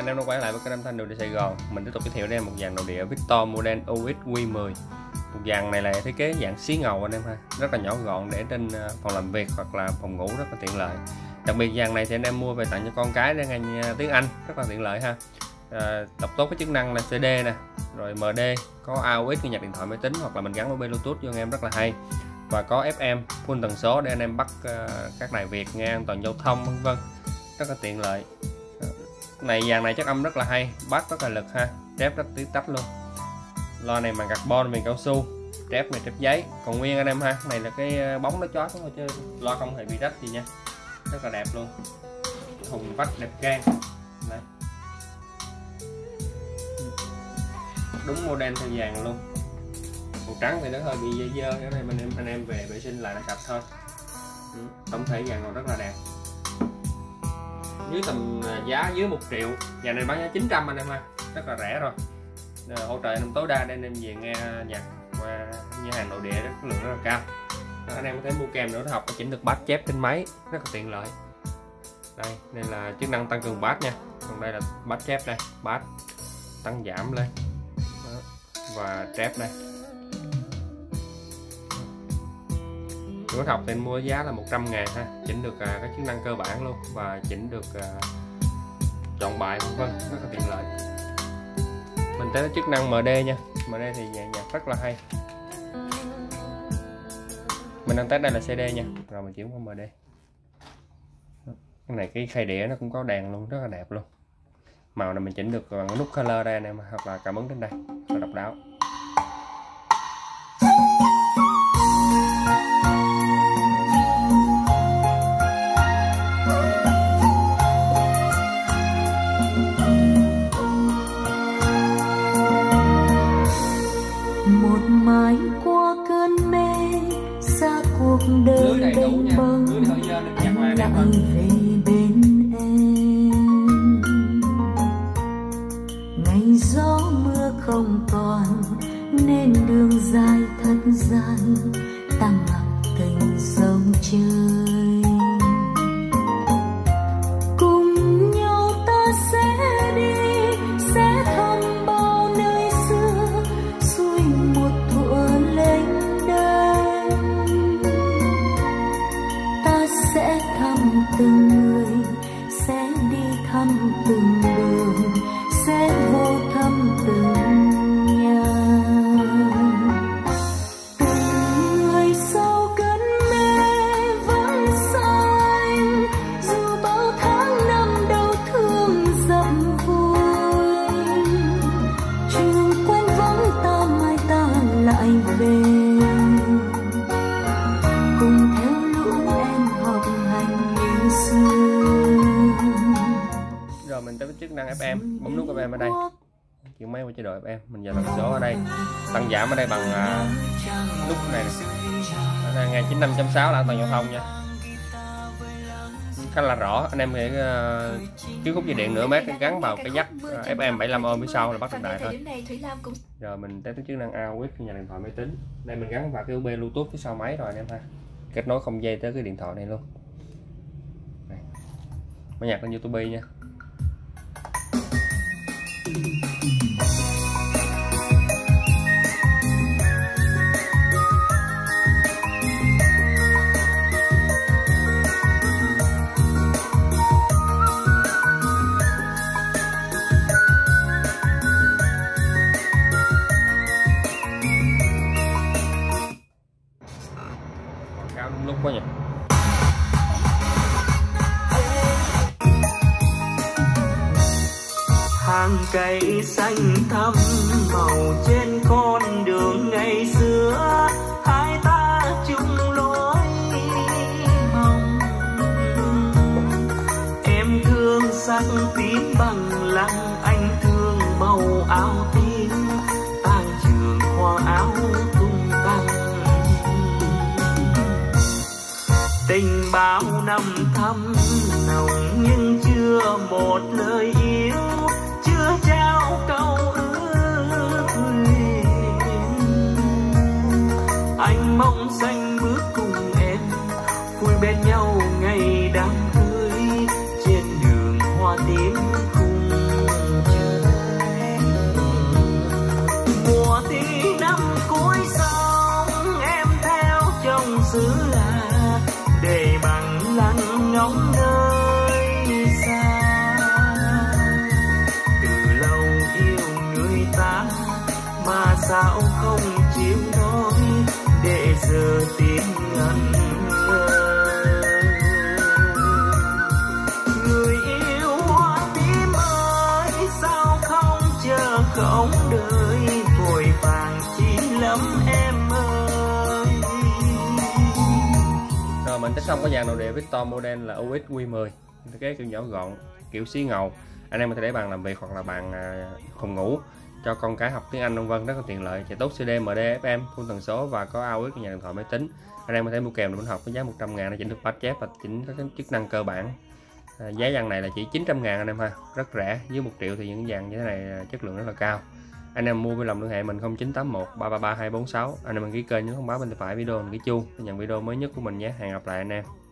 em đã quay lại với kênh âm thanh nội địa Sài Gòn. Mình tiếp tục giới thiệu đến em một dàn nội địa Victor model UX Q10. Một dàn này là thiết kế dạng xí ngầu anh em ha, rất là nhỏ gọn để trên phòng làm việc hoặc là phòng ngủ rất là tiện lợi. Đặc biệt dàn này thì anh em mua về tặng cho con cái để nghe tiếng Anh rất là tiện lợi ha. Đọc tốt cái chức năng là CD nè, rồi MD, có AUX như nhạc điện thoại máy tính hoặc là mình gắn USB Bluetooth cho anh em rất là hay. Và có FM full tần số để anh em bắt các đài Việt nghe an toàn giao thông vân vân, rất là tiện lợi. Này dàn này chất âm rất là hay, bass rất là lực ha, trép rất tí tách luôn. Loa này bằng carbon, viền cao su, trép này trép giấy còn nguyên anh em ha. Này là cái bóng nó chói thôi chứ loa không hề bị rách gì nha, rất là đẹp luôn. Thùng vách đẹp gan này, đúng model theo dàn luôn. Màu trắng thì nó hơi bị dơ dơ, cái này anh em về vệ sinh lại là sạch thôi. Tổng thể dàn còn rất là đẹp. Dưới tầm giá dưới 1 triệu, dàn này bán giá 900 anh em ha, rất là rẻ rồi. Hỗ trợ anh em tối đa để anh em về nghe nhạc qua nhà hàng nội địa lượng rất là cao. Anh em có thể mua kèm nữa, học chỉnh được bass chép trên máy rất là tiện lợi. Đây là chức năng tăng cường bass nha. Còn đây là bass chép đây, bass tăng giảm lên. Đó. Và trép đây. Nếu học thì mua giá là 100.000 ha, chỉnh được các chức năng cơ bản luôn và chỉnh được chọn bài vân vân, rất là tiện lợi. Mình tới chức năng MD nha. MD thì nhạc rất là hay. Mình đang test đây là CD nha, rồi mình chuyển qua MD. Cái này cái khay đĩa nó cũng có đèn luôn, rất là đẹp luôn. Màu này mình chỉnh được bằng nút color đây anh em, hoặc là cảm ứng đến đây, rất là độc đáo. Một mái qua cơn mê xa cuộc đời mênh mông, anh lại về bên em. Ngày gió mưa không còn nên đường dài thật gian, ta mặc tình sông chơi. Cùng nhau ta sẽ đi, sẽ thăm bao nơi xưa, xuôi một thuở lênh đênh. Ta sẽ thăm từng người, sẽ đi thăm từng đường, sẽ vô thăm từng nhà. Từng người sau cơn mê vẫn xanh, dù bao tháng năm đau thương dặm vui. Trường quên vắng ta mai ta lại về, cùng theo lũ em học hành như xưa. Rồi mình tới với chức năng FM, bấm nút FM ở đây, chuyển máy qua chế độ FM. Mình vào tần số ở đây, tăng giảm ở đây bằng nút này nè, nghe 95.6 là an toàn giao thông nha, khá là rõ. Anh em hãy kiếm khúc dây điện nửa mét gắn vào cái jack FM 75 ohm phía sau là bắt được đại thôi. Rồi mình tới chức năng AUX nhà điện thoại máy tính. Đây mình gắn vào cái USB Bluetooth phía sau máy rồi anh em ha, kết nối không dây tới cái điện thoại này luôn. Đây. Mở nhạc lên YouTube nha. Quảng cáo đúng lúc quá nhỉ. Hàng cây xanh thắm màu trên con đường ngày xưa, hai ta chung lối mong. Em thương sắc tím bằng lăng, anh thương màu áo tím, tang trường hoa áo tung tăng. Tình bao năm thắm nồng nhưng chưa một lời yêu, chưa trao câu ước. Anh mong xanh bước cùng em, vui bên nhau ngày đám cưới, trên đường hoa tím cùng. sao không chịu nói để giờ tiếng ngẩn ngơ. Người yêu hoa tím ơi, sao không chờ không đợi, vội vàng chi lắm em ơi. Rồi mình sẽ xong cái dàn nội địa Victor model là UX Q10, thiết kế kiểu nhỏ gọn, kiểu xí ngầu. Anh em có thể để bàn làm việc hoặc là bàn phòng ngủ cho con cái học tiếng Anh vân vân, rất là tiện lợi. Chạy tốt CD, MD, FM, full tần số và có AUX nhà điện thoại máy tính. Anh em có thể mua kèm để học với giá 100.000 để chỉnh được patch chép và chỉnh các chức năng cơ bản. Giá dàn này là chỉ 900.000 anh em ha, rất rẻ. Dưới 1 triệu thì những dàn như thế này chất lượng rất là cao. Anh em mua với lòng liên hệ mình 0981 333 246. Anh em đăng ký kênh nhấn thông báo bên tay phải video mình cái chuông để nhận video mới nhất của mình nhé. Hẹn gặp lại anh em.